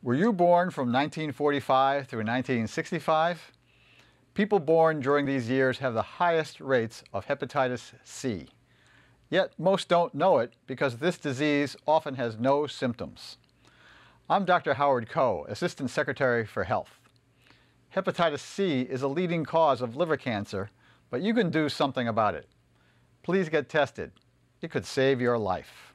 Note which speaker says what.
Speaker 1: Were you born from 1945 through 1965? People born during these years have the highest rates of hepatitis C. Yet most don't know it because this disease often has no symptoms. I'm Dr. Howard Koh, Assistant Secretary for Health. Hepatitis C is a leading cause of liver cancer, but you can do something about it. Please get tested. It could save your life.